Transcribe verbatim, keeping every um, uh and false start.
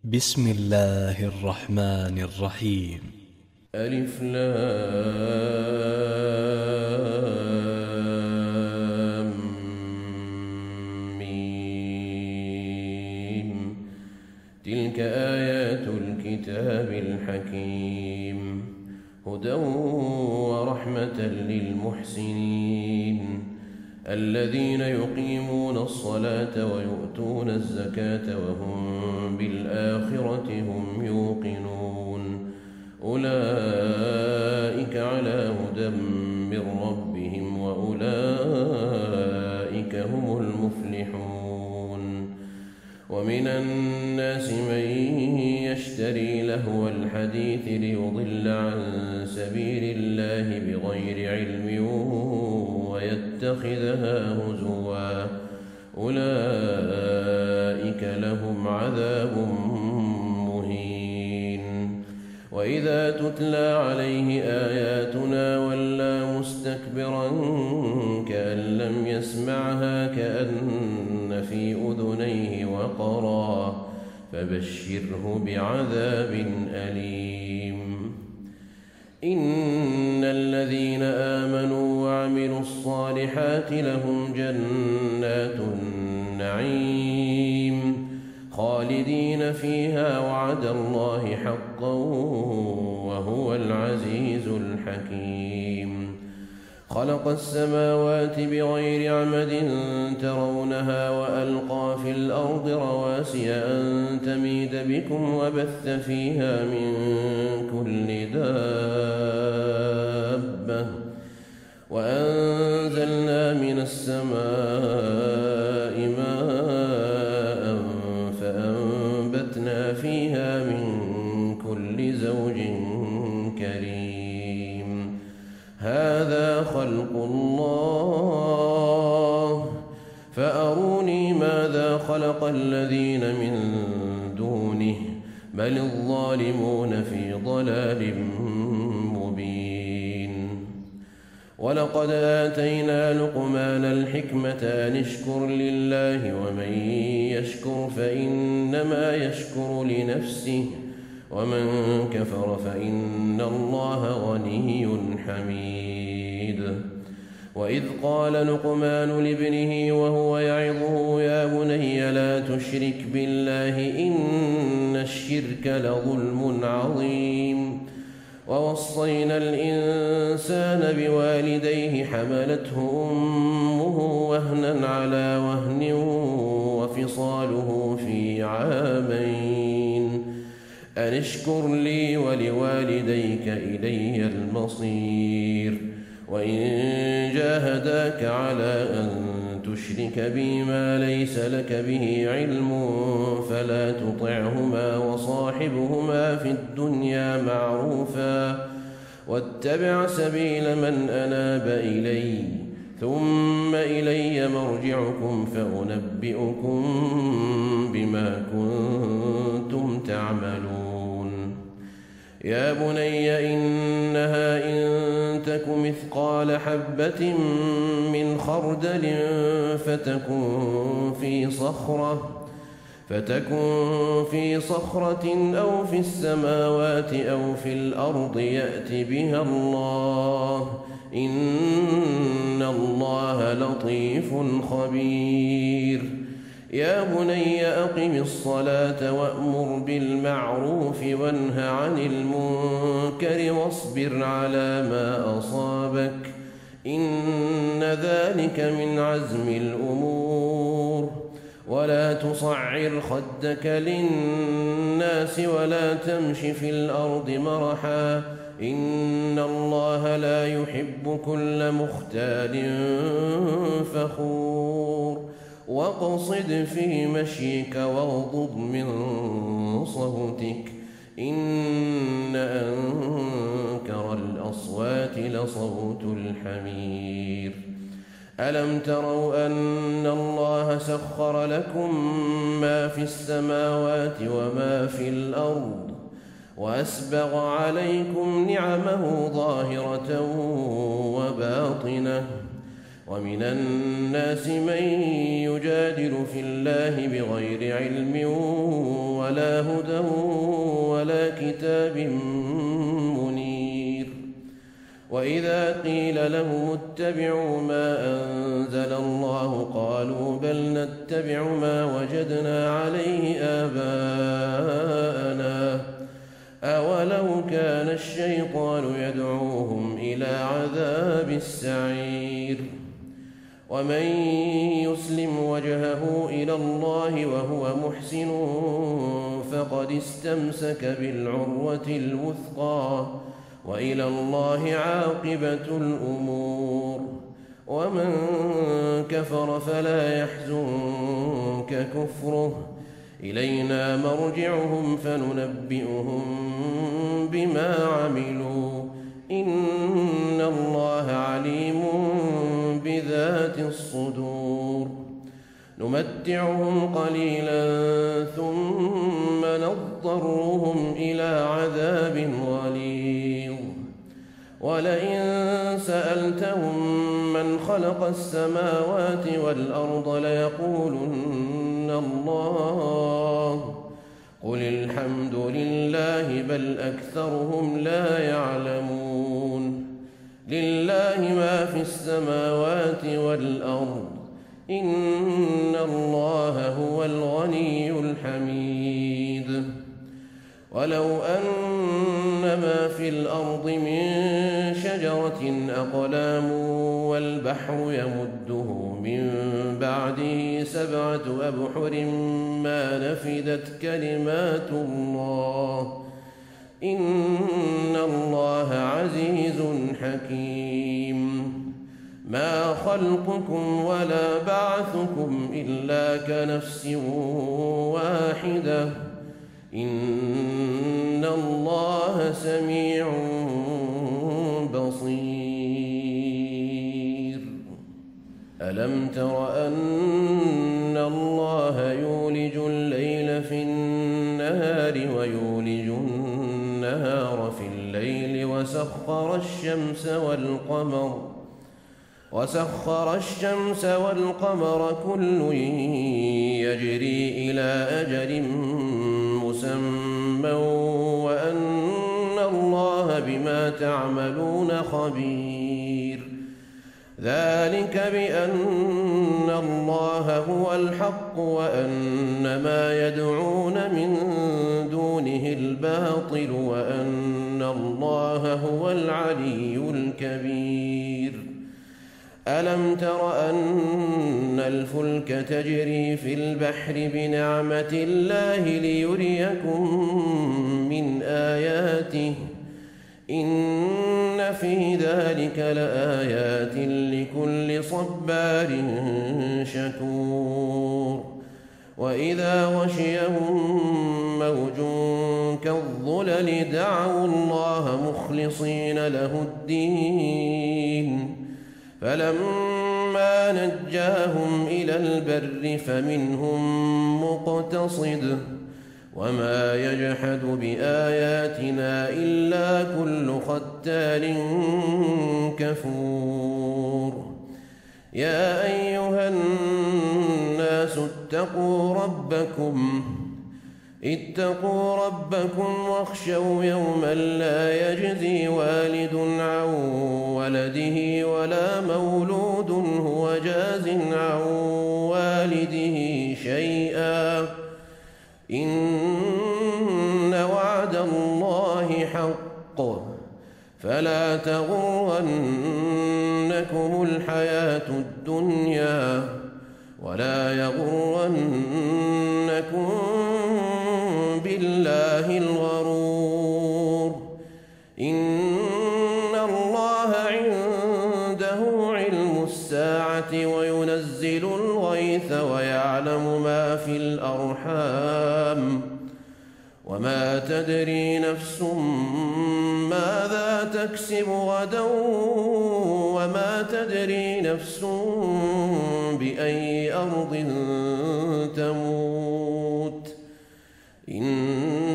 بسم الله الرحمن الرحيم. ألف لام ميم. تلك آيات الكتاب الحكيم هدى ورحمة للمحسنين الذين يقيمون الصلاة ويؤتون الزكاة وهم بالآخرة هم يوقنون أولئك على هدى من ربهم وأولئك هم المفلحون. ومن الناس من يشتري لهو الحديث ليضل عن سبيل الله بغير علم ويتخذها هزوا أولئك لهم عذاب مهين. وإذا تتلى عليه آياتنا ولى مستكبرا كأن لم يسمعها كأن في أذنيه وقرا فبشره بعذاب أليم. إن الذين آمنوا وعملوا الصالحات لهم جنات النعيم خالدين فيها وعد الله حقا وهو العزيز الحكيم. خلق السماوات بغير عمد ترونها وألقى في الأرض رواسي أن تميد بكم وبث فيها من كل دابة وأنزلنا من السماء ماء فأنبتنا فيها من كل زوج كريم. هذا خلق الله فأروني ماذا خلق الذين من دونه بل الظالمون في ضلال مبين. ولقد آتينا لقمان الحكمة أن اشكر لله ومن يشكر فإنما يشكر لنفسه ومن كفر فإن الله غني حميد. وإذ قال لقمان لابنه وهو يعظه يا بني لا تشرك بالله إن الشرك لظلم عظيم. ووصينا الإنسان بوالديه حملته أمه وهنا على وهن وفصاله في عامين أن اشكر لي ولوالديك إلي المصير. وإن جاهداك على أن تشرك بي ما ليس لك به علم فلا تطعهما وصاحبهما في الدنيا معروفا واتبع سبيل من أناب إلي ثم إلي مرجعكم فأنبئكم بما كنتم تعملون. يا بني إنها إن تك مثقال حبة من خردل فتكن في صخرة فتكن في صخرة أو في السماوات أو في الأرض يأت بها الله إن الله لطيف خبير. يا بني أقم الصلاة وأمر بالمعروف وانه عن المنكر واصبر على ما أصابك إن ذلك من عزم الأمور. ولا تصعر خدك للناس ولا تمش في الأرض مرحا إن الله لا يحب كل مختال فخور. واقصد في مشيك واغضض من صوتك إن أنكر الأصوات لصوت الحمير. ألم تروا أن الله سخر لكم ما في السماوات وما في الأرض وأسبغ عليكم نعمه ظاهرة وباطنة ومن الناس من يجادل في الله بغير علم ولا هدى ولا كتاب منير. وإذا قيل لهم اتبعوا ما أنزل الله قالوا بل نتبع ما وجدنا عليه آباءنا أولو كان الشيطان يدعوهم إلى عذاب السعير. ومن يسلم وجهه إلى الله وهو محسن فقد استمسك بالعروة الوثقى وإلى الله عاقبة الأمور. ومن كفر فلا يحزنك كفره إلينا مرجعهم فننبئهم بما عملوا إن الله عليم بذات الصدور. نمتعهم قليلا ثم نضطرهم إلى عذاب غليظ. ولئن سألتهم من خلق السماوات والأرض ليقولن الله قل الحمد لله بل أكثرهم لا يعلمون. لله ما في السماوات والأرض إن الله هو الغني الحميد. ولو أن ما في الأرض من شجرة أقلام والبحر يمده من بعده سبعة أبحر ما نفدت كلمات الله إن الله عزيز حكيم. ما خلقكم ولا بعثكم إلا كنفس واحدة إن الله سميع بصير. ألم تر أن الله يولج الليل في النهار ويولج النهار في الليل وسخر الشمس والقمر وسخر الشمس والقمر كل يجري إلى أجل مسمى وأن الله بما تعملون خبير. ذلك بأن الله هو الحق وأن ما يدعون من دونه الباطل وأن الله هو العلي الكبير. ألم تر أن الفلك تجري في البحر بنعمة الله ليريكم من آياته إن في ذلك لآيات لكل صبار شكور. وإذا غشيهم موج كالظلل دعوا الله مخلصين له الدين فلما نجاهم إلى البر فمنهم مقتصد وما يجحد بآياتنا إلا كل ختال كفور. يا أيها الناس اتقوا ربكم اتقوا ربكم واخشوا يوما لا يجزي والد عن ولده ولا مولود هو جاز عن والده شيئا إن وعد الله حق فلا تغرنكم الحياة الدنيا ولا يغرنكم بالله الغرور. إن الله عنده علم الساعة وينزل الغيث ويعلم ما في الأرحام وما تدري نفس ماذا تكسب غدا وما تدري نفس بأي أرض تموت إن